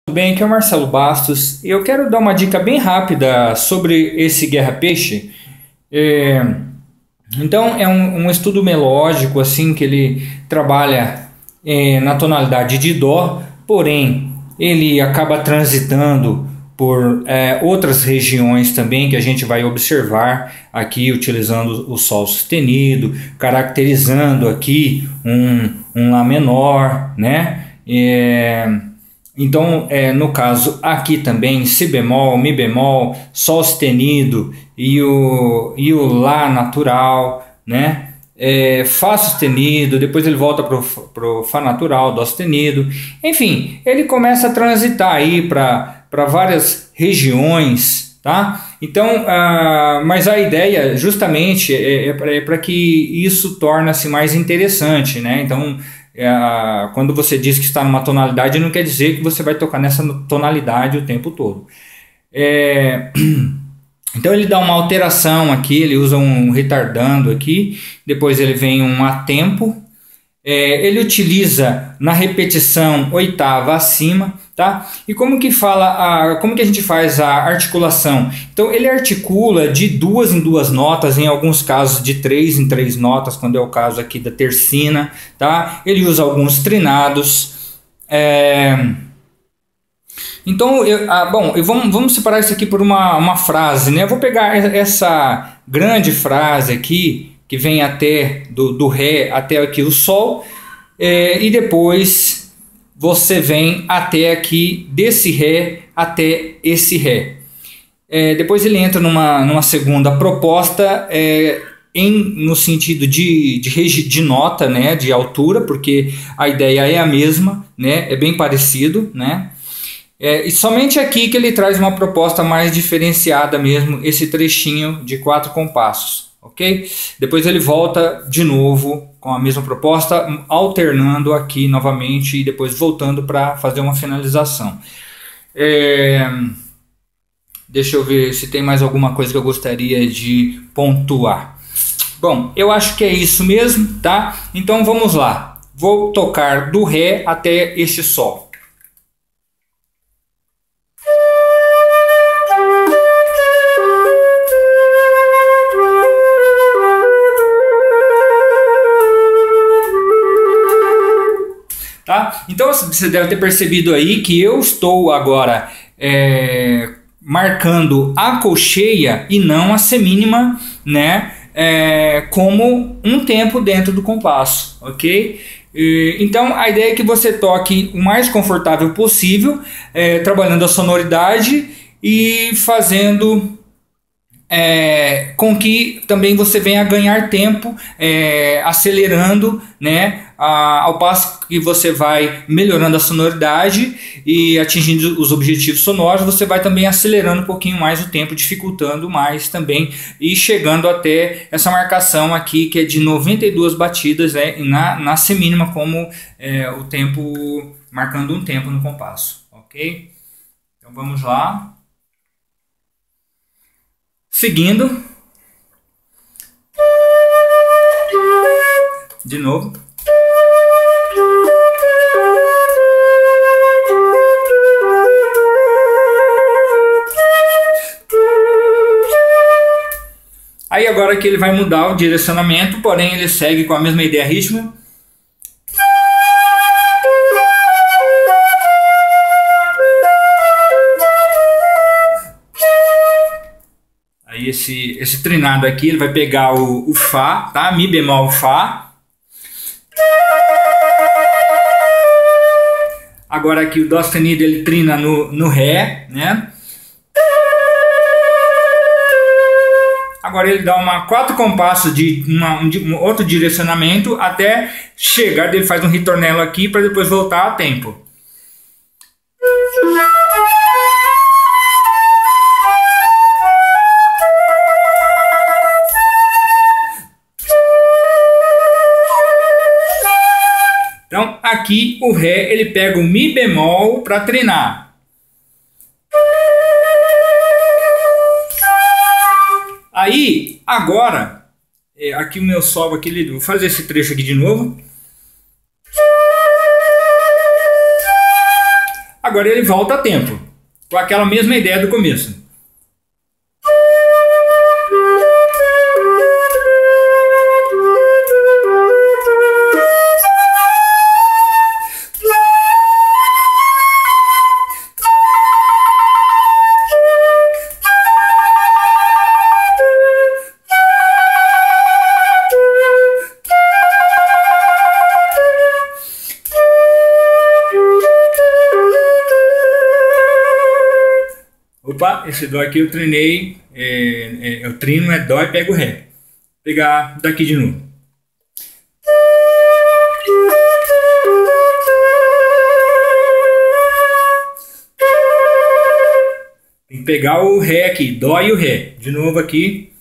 Tudo bem, aqui é o Marcelo Bastos. Eu quero dar uma dica bem rápida sobre esse Guerra Peixe. É, então é um estudo melódico assim que ele trabalha na tonalidade de dó, porém ele acaba transitando por outras regiões também que a gente vai observar aqui utilizando o sol sustenido, caracterizando aqui um lá menor, né? Então, no caso aqui também, si bemol, mi bemol, sol sustenido e o lá natural, né? Fá sustenido, depois ele volta pro fá natural, dó sustenido. Enfim, ele começa a transitar aí para várias regiões, tá? Então, mas a ideia justamente é para que isso torne-se mais interessante, né? Então, quando você diz que está numa tonalidade, não quer dizer que você vai tocar nessa tonalidade o tempo todo. Então ele dá uma alteração aqui, ele usa um retardando aqui, depois ele vem um a tempo, ele utiliza na repetição oitava acima, tá? E como que como que a gente faz a articulação? Então ele articula de duas em duas notas, em alguns casos de três em três notas, quando é o caso aqui da tercina, tá? Ele usa alguns trinados. Então, vamos separar isso aqui por uma frase, né? Eu vou pegar essa grande frase aqui, que vem até do Ré até aqui o Sol, e depois você vem até aqui desse Ré até esse Ré. Depois ele entra numa segunda proposta, no sentido de nota, né? De altura, porque a ideia é a mesma, né? É bem parecido, né? E somente aqui que ele traz uma proposta mais diferenciada mesmo, esse trechinho de 4 compassos, ok? Depois ele volta de novo com a mesma proposta, alternando aqui novamente e depois voltando para fazer uma finalização. Deixa eu ver se tem mais alguma coisa que eu gostaria de pontuar. Bom, eu acho que é isso mesmo, tá? Então vamos lá. Vou tocar do Ré até esse Sol. Tá? Então você deve ter percebido aí que eu estou agora marcando a colcheia e não a semínima, né? Como um tempo dentro do compasso, ok? Então a ideia é que você toque o mais confortável possível, trabalhando a sonoridade e fazendo com que também você venha a ganhar tempo, acelerando, né? Ao passo que você vai melhorando a sonoridade e atingindo os objetivos sonoros, você vai também acelerando um pouquinho mais o tempo, dificultando mais também e chegando até essa marcação aqui que é de 92 batidas, na semínima, como o tempo, marcando um tempo no compasso, ok? Então vamos lá. Seguindo. De novo. Aí agora que ele vai mudar o direcionamento, porém ele segue com a mesma ideia rítmica. Aí esse trinado aqui, ele vai pegar o Fá, tá? Mi bemol Fá. Agora aqui o Dó sustenido ele trina no Ré, né? Agora ele dá 4 compassos de um outro direcionamento até chegar, ele faz um ritornello aqui para depois voltar a tempo. Então aqui o Ré ele pega o Mi bemol para trinar. Aí agora aqui o meu Sol aqui, vou fazer esse trecho aqui de novo. Agora ele volta a tempo, com aquela mesma ideia do começo. Opa, esse dó aqui eu treinei, eu trino é dó e pego ré. Vou pegar daqui de novo. Tem que pegar o ré aqui, dó e o ré. De novo aqui.